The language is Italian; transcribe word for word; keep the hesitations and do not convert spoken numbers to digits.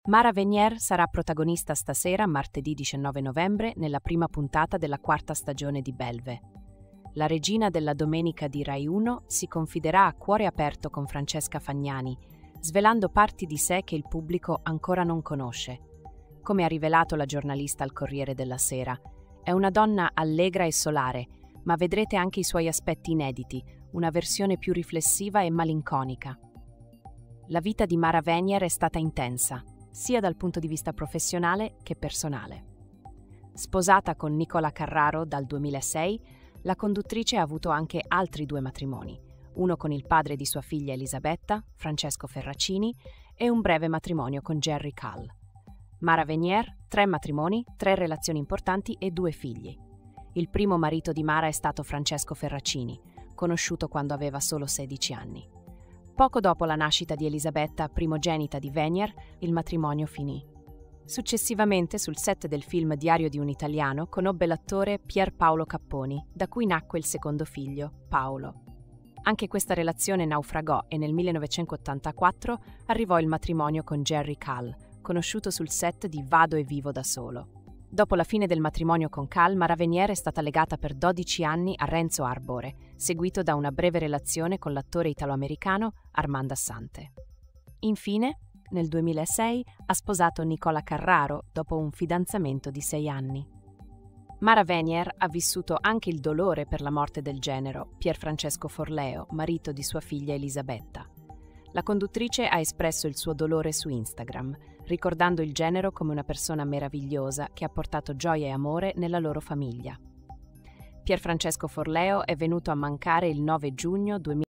Mara Venier sarà protagonista stasera, martedì diciannove novembre, nella prima puntata della quarta stagione di Belve. La regina della domenica di Rai uno si confiderà a cuore aperto con Francesca Fagnani, svelando parti di sé che il pubblico ancora non conosce. Come ha rivelato la giornalista al Corriere della Sera, è una donna allegra e solare, ma vedrete anche i suoi aspetti inediti, una versione più riflessiva e malinconica. La vita di Mara Venier è stata intensa, sia dal punto di vista professionale che personale. Sposata con Nicola Carraro dal duemilasei, la conduttrice ha avuto anche altri due matrimoni, uno con il padre di sua figlia Elisabetta, Francesco Ferracini, e un breve matrimonio con Jerry Kall. Mara Venier, tre matrimoni, tre relazioni importanti e due figli. Il primo marito di Mara è stato Francesco Ferracini, conosciuto quando aveva solo sedici anni. Poco dopo la nascita di Elisabetta, primogenita di Venier, il matrimonio finì. Successivamente, sul set del film Diario di un italiano, conobbe l'attore Pier Paolo Capponi, da cui nacque il secondo figlio, Paolo. Anche questa relazione naufragò e nel millenovecentottantaquattro arrivò il matrimonio con Jerry Kall, conosciuto sul set di Vado e vivo da solo. Dopo la fine del matrimonio con Kall, Mara Venier è stata legata per dodici anni a Renzo Arbore, seguito da una breve relazione con l'attore italo-americano Armand Assante. Infine, nel duemilasei, ha sposato Nicola Carraro dopo un fidanzamento di sei anni. Mara Venier ha vissuto anche il dolore per la morte del genero, Pier Francesco Forleo, marito di sua figlia Elisabetta. La conduttrice ha espresso il suo dolore su Instagram, ricordando il genero come una persona meravigliosa che ha portato gioia e amore nella loro famiglia. Pier Francesco Forleo è venuto a mancare il nove giugno duemilasei.